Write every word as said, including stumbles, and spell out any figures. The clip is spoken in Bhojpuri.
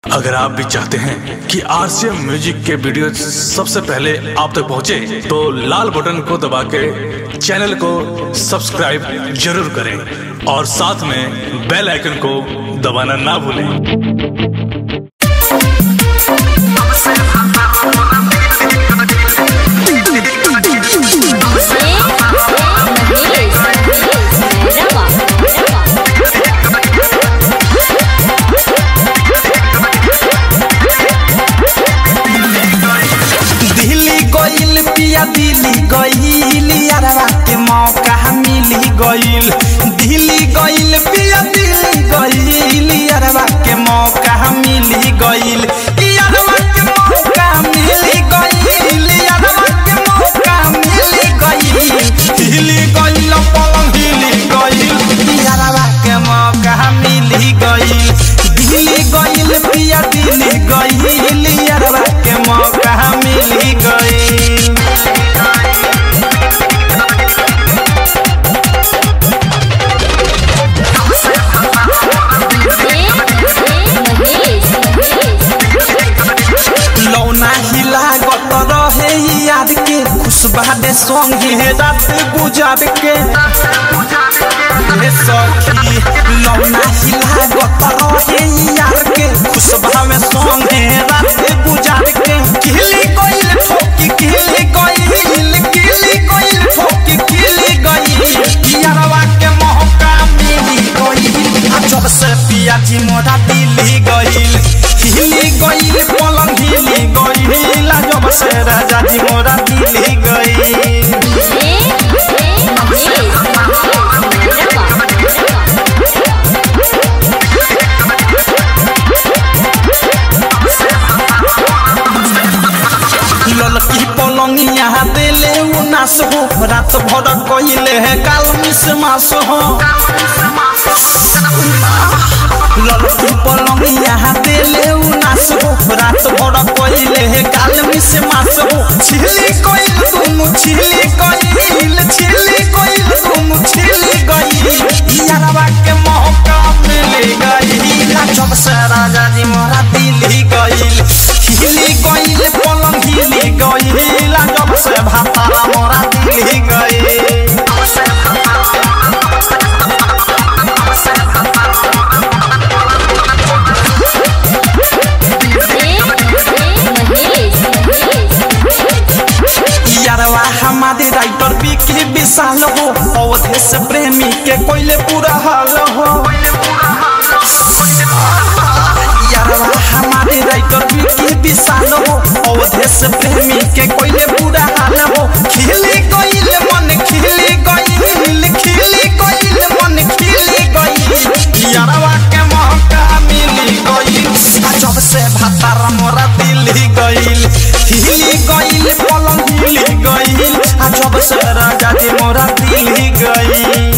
अगर आप भी चाहते हैं कि आरसीएम म्यूजिक के वीडियो सबसे पहले आप तक पहुंचे, तो लाल बटन को दबा के चैनल को सब्सक्राइब जरूर करें और साथ में बेल आइकन को दबाना ना भूलें। दिल्ली गईल यारवा के मौका मिली गईल दिल्ली गईल पिया दिल्ली गईल यारवा के मौका मिली गईल यारवा के मौका मिली गईल यारवा के मौका मिली गईल दिल्ली गईल पलंग हिली गईल यारवा के मौका मिली गईल दिल्ली गईल पिया दिल्ली गईल यारवा के मौका मिली गईल। याद के खुशबादे संगे रात गुजार के सखी लौना हिला गए यार के खुशबा में संगे रात गुजार के किली गइल ठोकी किली गइल किली गइल ठोकी किली गइल यारवा के मौका मिली गइल जब से पिया जी मोरा दिल्ली गइल हिली गइल पलंग हिली गइल जब से राजा जी मोरा दिल्ली गइल। ललकी पलंगिया दिले उनास हो रात भर कइले है काल मिस मास हो ललकी पलंगिया दिले उनास हो रात भर कइले है काल मिस मास हो छिली कइल तुम छिली कइल छिली कइल तुम छिली गइल यारवा के मौका मिल गइल जब से राजा जी मोरा दिल्ली गइल हिली गइल पलंग हिली गइल जब से भातारा मोरा दिल्ली गइल। यारवा हमारे राइटर बीके विशाल हो अवधेश प्रेमी के कोइले पूरा हाल हो यारवा हमारे राइटर बीके विशाल हो अवधेश प्रेमी के कोइले पूरा हाल हो खिली गइल मन खिली गइल खिली गइल मन खिली गइल यारवा के मौका मिली गइल जब से भातारा मोरा दिल्ली गइल हिली गइल पलंग हिली गइल जब से राजा जी मोरा दिल्ली गइल।